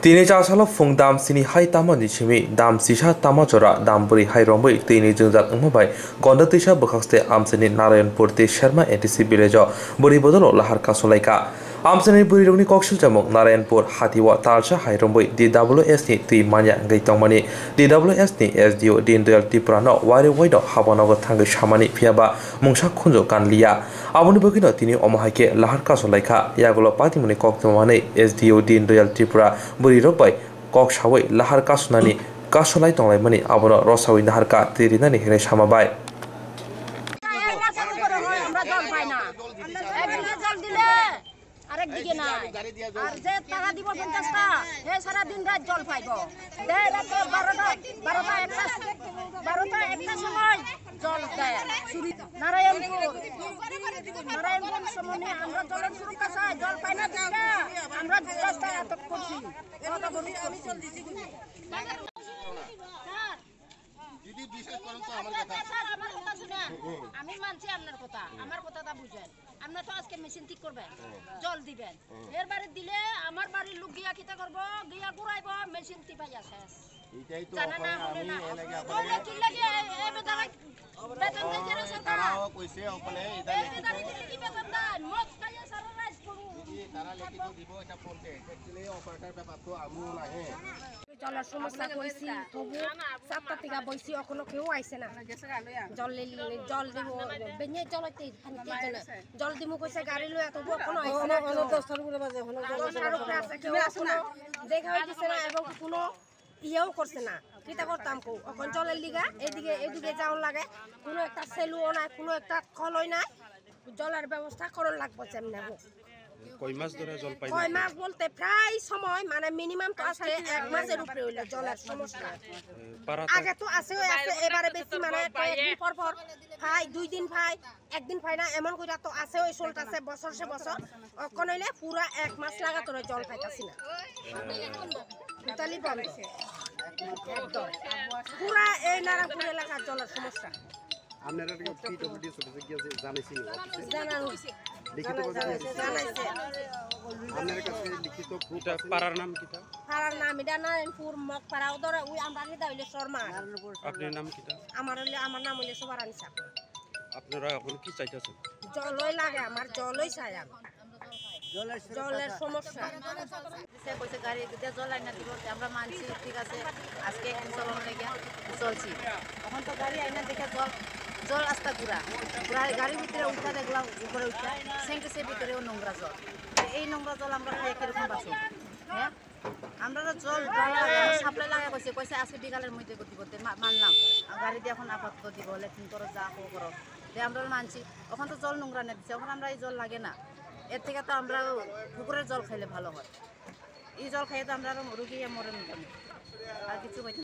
Tini chasalo fung dam sini hai tama ni chimi dam sisa tama chora dam buri hai rombai tini jungjat ungmabai gonda tisha bokhaste amsani Narayanpur te Sharma ATC village buri bodolo lahar kasolaika amsani buri rogni kokshil jamok Narayanpur hatiwa talcha hai rombai DWS ni tui manya ngai tongmani DWS ni SDO Dindal Tripura no wari waido habanago thangai samani phiaba mungsa khunjo kanliya aboni bogino tini omahaike lahar kasolaika yagulo patimuni koktomani SDO Dindal Tripura buri rokbai kok sawai lahar kasunani kasolai tonglaimani abono rosawi nahar ka tirinani hire samabai আরেকদিকে নাই আর যে টাকা দিব 50টা হে সারা দিন রাত জল পাইব দেয় রাত 12টা একটা সময় জল দেয় নারায়ণপুর সমনে আমরা জলের সুরক্ষা চাই জল পাই না দিকা আমরা রাস্তা আটক করছি আমি চল দিছি দিদি বিশেষ করুন তো আমার কথা শুনেন আমি মানছি আপনার কথা আমার কথাটা বুঝেন আমরা তো আজকে মেশিন ঠিক করবেন জল দিবেন এর বাড়ি দিলে আমার বাড়ির লোক গিয়া কিতা করব গিয়া ঘুরাইব মেশিন টিপাই আছে এইটাই তো আমি এলাকা বলে কি লাগে এই বেতন দেয় না সরকার তারাও কইছে ওখানে এটা কি বেতন দেন মত কাজে সারা রাত করু তারা লেখি তো দিব এটা পড়তে অ্যাকচুয়ালি অপারেটর ব্যাপার তো আমু নাহে জলের সমস্যা কইছি তবু 7টা থেকে বইছি এখনো কেউ আইছে না জল দিব বেনে জলতে জল দিমু কইছে গাড়ি লয়া তবু এখনো আইছে না 10টার উপরে বাজে এখনো জলের উপরে আছে কেউ আছে না দেখা হইছে না এবং কোনো ইয়েও করছে না কিতা করতাম কো এখন জলের লিগা এদিকে যাওন লাগে কোনো একটা সেলুও নাই কোনো একটা কলই নাই জলের ব্যবস্থা করন লাগবে যেমনে হোক কয় মাস ধরে জল পাই না কয় মাস বলতে প্রায় সময় মানে মিনিমাম তো আছে 1 মাসের উপরে হইলো জলের সমস্যা আগে তো আছে এবারে বেশি মানে কয়েকদিন পর ভাই 2 দিন ভাই একদিন ভাই না এমন কইরা তো আছে ওই চলতাছে বছর অকন হইলে পুরো 1 মাস লাগাতরে জল পাইতাছি না টোটালি বন্ধ একদম পুরো এই নারায়ণপুর এলাকার জলের সমস্যা আপনারা পিডব্লিউডি অফিসে গিয়ে জানাইছেন জানানো লিখিত জানাইছে আপনার কাছে লিখিত এটা পাড়ার নাম কিটা পাড়ার নাম এটা নারায়ণপুর মগপাড়া ওদরে ওই আমরা নিদা হইলে শর্মা আপনার নাম কিটা আমার নাম হইলে সবারানি সাপ আপনারা এখন কি চাইতেছেন জলই লাগে আমার জলই চাই জলের সমস্যা সে কইছে গাড়ি দিতে জল আইনা দিব আমরা মানছি ঠিক আছে আজকে একটু চলন লাগে চলছি এখন তো গাড়ি আইনা দেখে জল রাস্তা ঘুরা গাড়ির ভিতরে উঠা দেখলাম উপরে উঠা সেন্টেসের ভিতরেও নোংরা জল এই নোংরা জল আমরা খাই কিরকম বাঁচব হ্যাঁ আমরা তো জল সাপ্লাই লাগা কইছে আজকে বিকালের মধ্যে দিব মানলাম গাড়ি দিয়ে এখন আপাতত দিব লেট্রিন করো যা করো আমরা মানছি এখন তো জল নোংরা না দিচ্ছে এখন আমরা এই জল লাগে না এর থেকে তো আমরা পুকুরের জল খাইলে ভালো হয় এই জল খাইয়ে তো আমরা রুগী মরে নিতাম আর কিছু